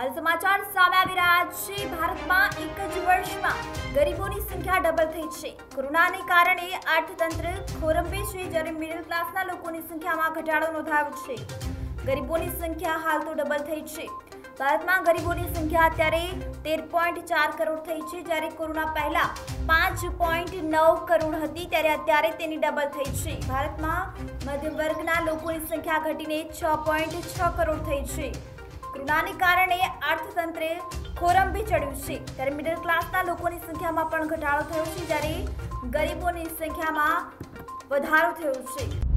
હાલ સમાચાર સામે આવી રહ્યા છે। ભારતમાં એક જ વર્ષમાં ગરીબોની સંખ્યા ડબલ થઈ છે। કોરોનાને કારણે અર્થતંત્ર ખોરંભે છે, જ્યારે મિડલ ક્લાસના લોકોની સંખ્યામાં ઘટાડો નોંધાયો છે। ગરીબોની સંખ્યા હાલ તો ડબલ થઈ છે। ભારતમાં ગરીબોની સંખ્યા અત્યારે 13.4 કરોડ થઈ છે, જ્યારે કોરોના પહેલા 5.9 કરોડ હતી, ત્યારે અત્યારે તેની ડબલ થઈ છે। ભારતમાં મધ્યમ વર્ગના લોકોની સંખ્યા ઘટીને 6.6 કરોડ થઈ છે। કોરોનાને કારણે અર્થતંત્રે ખોરંભે ચડ્યું છે, ત્યારે મિડલ ક્લાસના લોકોની સંખ્યામાં પણ ઘટાડો થયો છે, જ્યારે ગરીબોની સંખ્યામાં વધારો થયો છે।